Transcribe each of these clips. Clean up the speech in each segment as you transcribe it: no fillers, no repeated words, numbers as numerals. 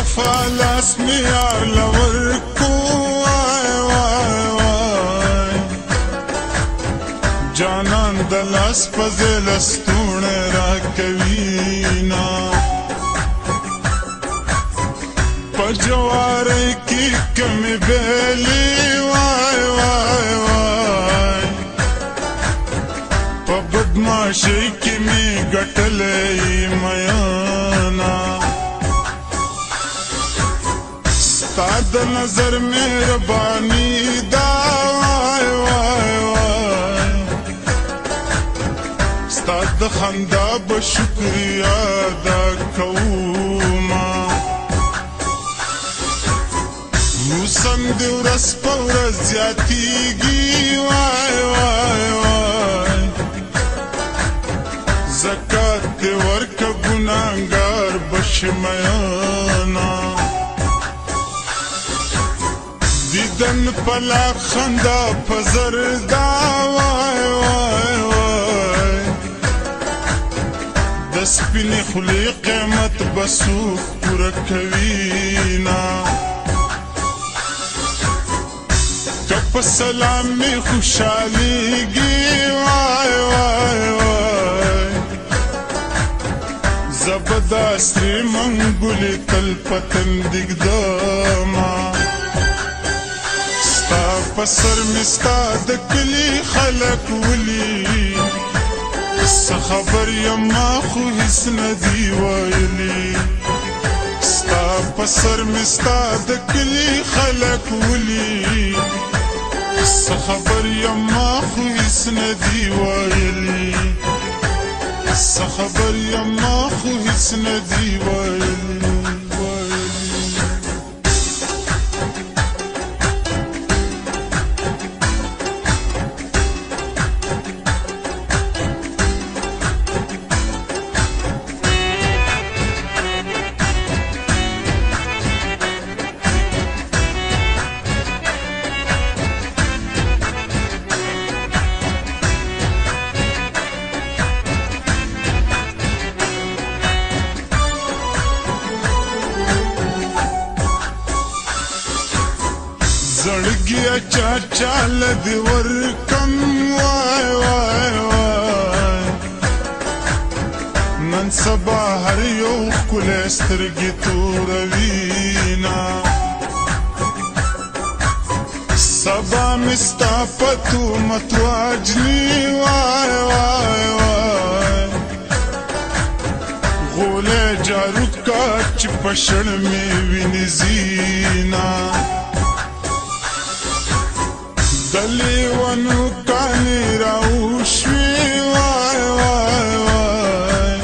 وفا لاس می یار لور کو وای وای وای جانان دلاس پزل استون را کوینا پجوار کی کمی بیلی وای وای وای پبدماشی کی می گٹلی میانا ستاد نظر مهربانی دا وای وای وای ستاد خندا بشکریا دا کوما موسم دی ورس پورس زیاتیگی وای وای وای زکات دی ورک گناهگار بشمیانا دیدن پلا خندا پزردا وای وای وای دسپینی خلی قیمت بسوک پورا کوینا کپ سلامی خوشحالیگی وای وای وای زبردستی منگولی تل پتن دیگداما پسر مستا د کلی خلق ولی څه خبر یما خو هیڅ ندی ویلی ستا پسر مستا د کلی خلق ولی څه خبر یما خو هیڅ ندی ویلی څه خبر یما خو هیڅ ندی ویلی زړګیا چا چال دی ورکم وای وای وای نن سبا هر یو کله سترګې توروینا سبا مستا پتو متواجنی وای وای وای غوله جارو کا چې پښړ می ویني زینا دلی ونو کانی راوشوی وای وای وای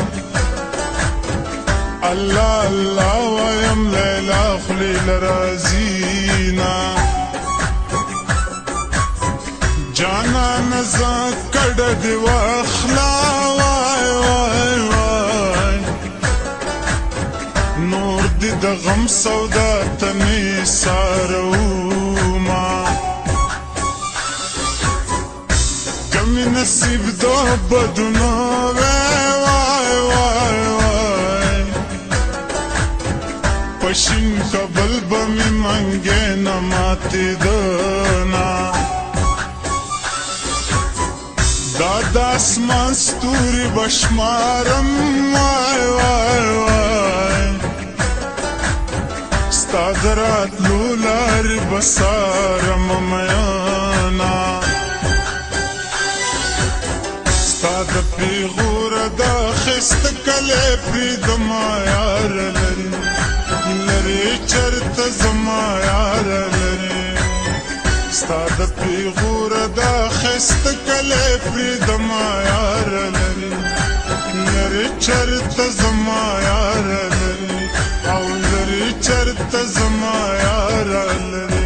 الله الله ویم لیلا خلی لرازینا جانا نزا کڑ دی واخلا وای وای وای نور دی د غم سودا تنی ساروما نصیب دو بدنو وای وای وای پشین کبل بمی منگے نماتی دنا دادا اسمان ستوری بشمارم وای وای وای ستادرات لولار بسارم میانا ستاد پیغور دا خست کله پرید ما یار لری لری چرت زما یار لری ستاد پیغور دا خست کله پرید ما یار لری لری چرت زما یار لری او لری چرت زما یار لری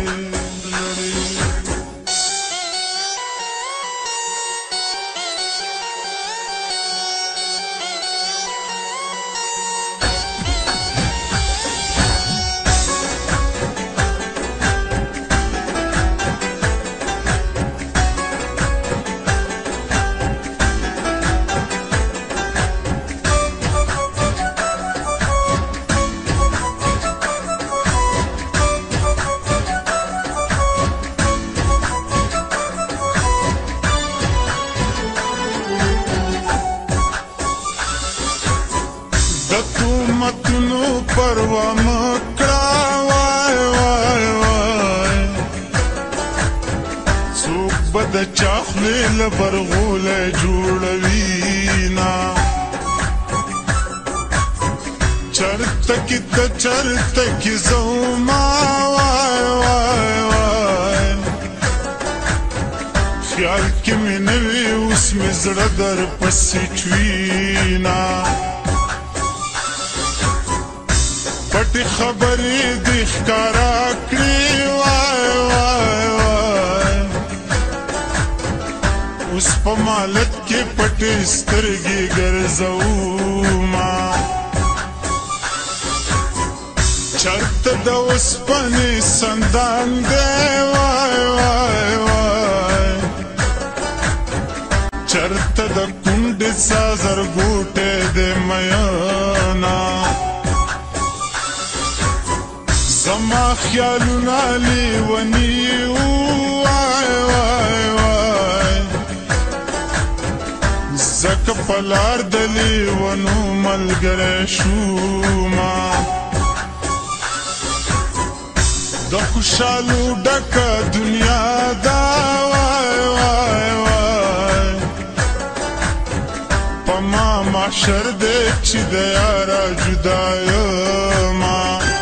پروا مکړه وای وای وای څوک به د چا خولې له برغوله جوړوي نه چرته کې ته چرته کې زما وای وای وای خیال کې مې نه وي اوس مې زړه در پسې چوينا پټې خبرې دې ښکارا کړې وای وای وای اوس په مالت کې پټې سترګې ګرځوما چرته د اوسپنې سندان دی وای وای وای چرته د کونډې سازر ګوټې دی میانا زما خیالونه لیوني وای وای وای زکه په لار د لیونو ملګری شوما د خوشالو ډکه دنیا دا وای وای وای په ما محشر دی چې د یاره جدا یما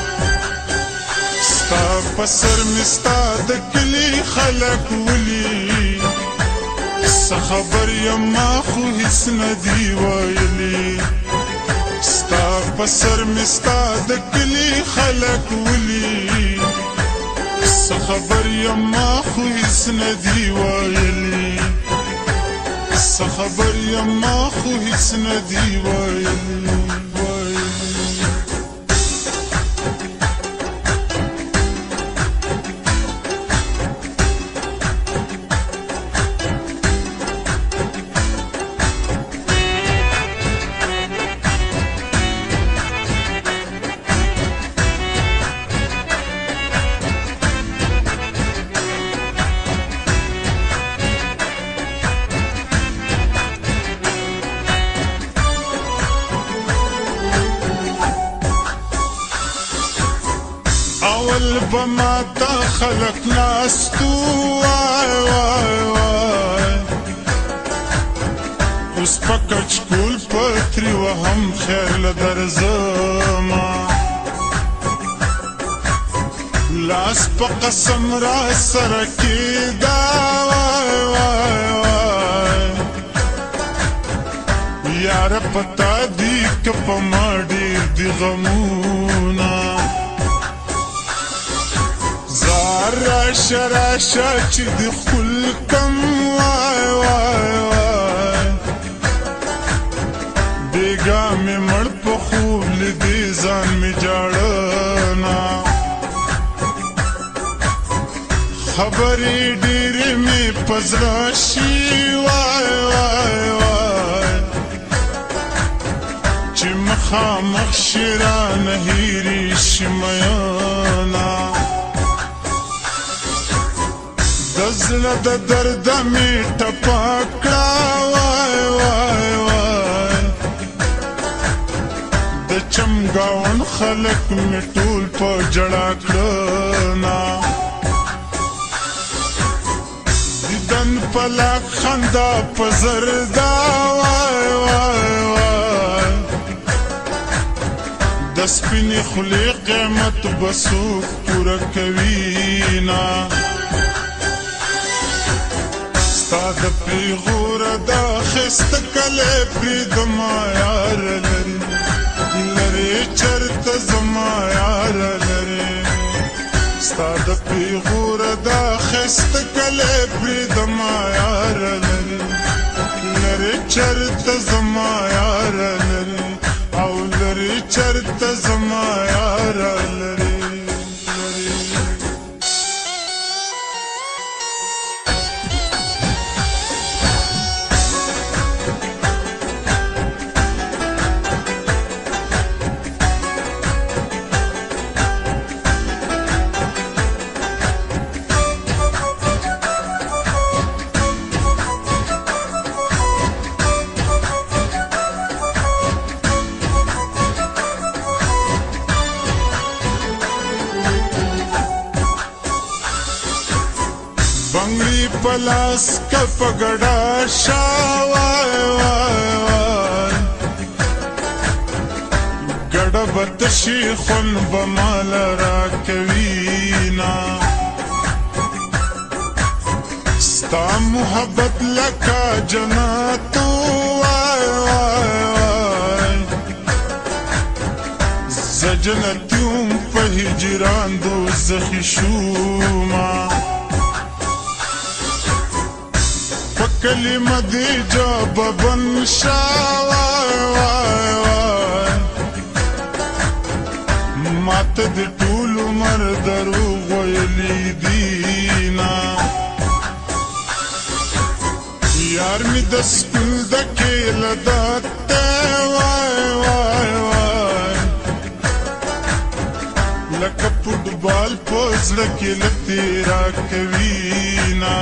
ستا په سر مې ستا د کلي خلک ولي څه خبر یما خو هېڅ نه دي ویلي ستا په سر مې ستا د کلي خلک ولي څه خبر یما خو هېڅ نه دي ویلي څه خبر یما خو هېڅ نه دي ویلي اول بما تا خلق ناستو وای وای وای اوس په کچکول پتري وهم خیر لدرزما لاس په قسم را سره کېدا وای وای وای یاره پتا دي که په ما ډېر دي غمونه راشه راشه چې د خپل کم وای وای وای بیګا مې مړ په خوب لیدې ځان مې جاړه خبرې ډېرې مې په زړه شي وای وای وای چې مخامخ شي رانه هېرې شي میانه د زړه د درده مې ټپه کړه وای وای وای د چمګاون خلک مې ټول په جړا کړه دیدن په لاک خندا په زردا وای وای وای د سپینې خولې قیمت به څوک پوره کوي نه ستا د پیغوره دا ښایسته کلی پرېږدمه یاره لرې لرې چېرته زما یاره لرې ستا د پیغوره دا ښایسته کلی پرېږدمه یاره لرې لرې چېرته زما یاره لرې او لرې چېرته زما یاره لرې بلاس کا پگڑا شاوائے وائے وائے گڑا بتشی خون بمال را کوینا ستا محبت لکا جناتو وائے وائے وائے زجنتیوم پا ہجران دو زخی شوما کلمه دی جوابن شاوای وای وای ماته د ټول عمر دروغ ویلی دینا یار می د سکول د کېل دته وای وای وای لکه فوټبال په زړه کې لتیرا کوینا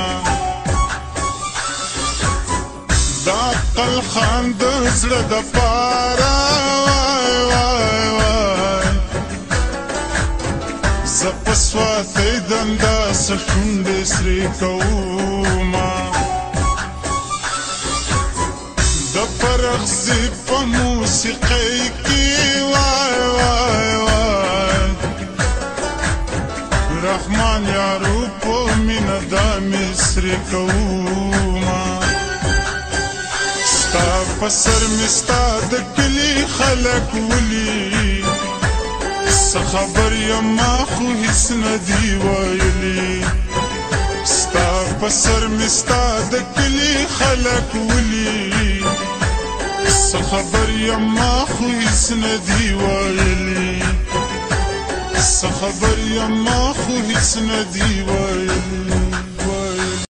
دا قل خان د زړه د پاره وای وای وای زه په سواتۍ دنداسه شونډې سرې کومه د فرغزي په موسیقۍ کې وای وای وای رحمان یارو په مینه دا مې سرې کومه ستا پسر مستا د کلی خلک ولی څه خبر یما خو هیڅ ندی ویلی ستا پسر مستا د کلی خلک ولی څه خبر یما خو هیڅ ندی ویلی څه خبر یما خو هیڅ ندی ویلی